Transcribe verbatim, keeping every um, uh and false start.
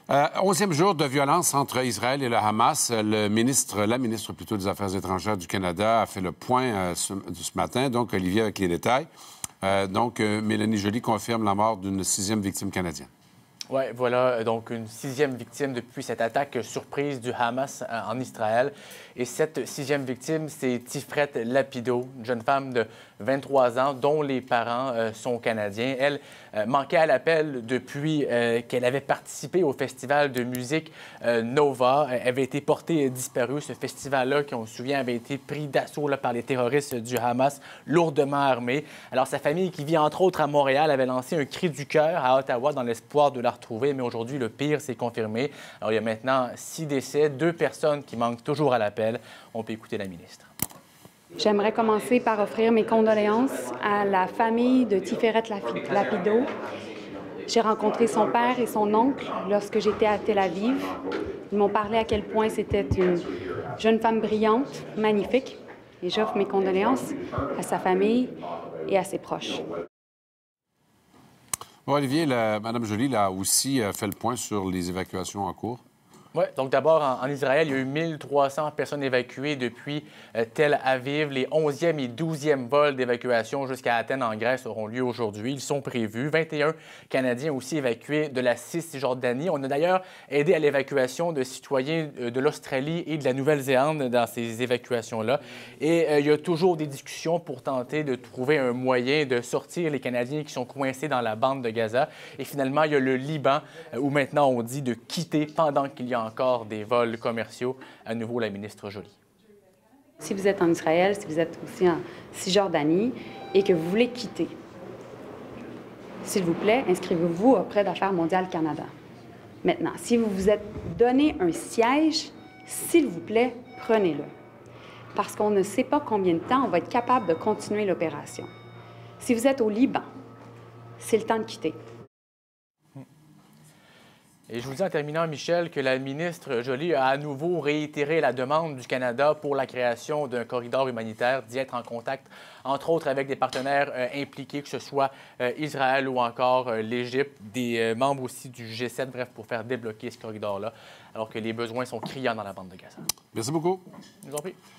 Euh, onzième jour de violence entre Israël et le Hamas. Le ministre, la ministre plutôt des Affaires étrangères du Canada a fait le point euh, ce, ce matin. Donc, Olivier, avec les détails. Euh, donc, euh, Mélanie Joly confirme la mort d'une sixième victime canadienne. Oui, voilà, donc une sixième victime depuis cette attaque surprise du Hamas en Israël. Et cette sixième victime, c'est Tiferet Lapido, une jeune femme de vingt-trois ans dont les parents euh, sont canadiens. Elle euh, manquait à l'appel depuis euh, qu'elle avait participé au festival de musique euh, Nova. Elle avait été portée disparue. Ce festival-là, qui on se souvient, avait été pris d'assaut là, par les terroristes du Hamas, lourdement armés. Alors sa famille, qui vit entre autres à Montréal, avait lancé un cri du cœur à Ottawa dans l'espoir de la retrouver. Mais aujourd'hui, le pire s'est confirmé. Alors il y a maintenant six décès, deux personnes qui manquent toujours à l'appel. On peut écouter la ministre. J'aimerais commencer par offrir mes condoléances à la famille de Tiferet Lapido. J'ai rencontré son père et son oncle lorsque j'étais à Tel Aviv. Ils m'ont parlé à quel point c'était une jeune femme brillante, magnifique. Et j'offre mes condoléances à sa famille et à ses proches. Bon, Olivier, la, Mme Joly a aussi fait le point sur les évacuations en cours. Oui, donc d'abord, en, en Israël, il y a eu mille trois cents personnes évacuées depuis euh, Tel Aviv. Les onzième et douzième vols d'évacuation jusqu'à Athènes, en Grèce, auront lieu aujourd'hui. Ils sont prévus. vingt et un Canadiens aussi évacués de la Cisjordanie. On a d'ailleurs aidé à l'évacuation de citoyens de l'Australie et de la Nouvelle-Zélande dans ces évacuations-là. Et euh, il y a toujours des discussions pour tenter de trouver un moyen de sortir les Canadiens qui sont coincés dans la bande de Gaza. Et finalement, il y a le Liban, euh, où maintenant on dit de quitter pendant qu'il y a encore des vols commerciaux. À nouveau, la ministre Joly. Si vous êtes en Israël, si vous êtes aussi en Cisjordanie et que vous voulez quitter, s'il vous plaît, inscrivez-vous auprès d'Affaires mondiales Canada. Maintenant, si vous vous êtes donné un siège, s'il vous plaît, prenez-le. Parce qu'on ne sait pas combien de temps on va être capable de continuer l'opération. Si vous êtes au Liban, c'est le temps de quitter. Et je vous dis en terminant, Michel, que la ministre Joly a à nouveau réitéré la demande du Canada pour la création d'un corridor humanitaire, d'y être en contact, entre autres, avec des partenaires euh, impliqués, que ce soit euh, Israël ou encore euh, l'Égypte, des euh, membres aussi du G sept, bref, pour faire débloquer ce corridor-là, alors que les besoins sont criants dans la bande de Gaza. Merci beaucoup. Je vous en prie.